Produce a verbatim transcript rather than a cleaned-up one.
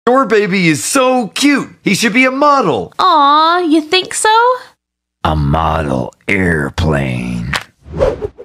Your baby is so cute. He should be a model. Aw, you think so? A model airplane.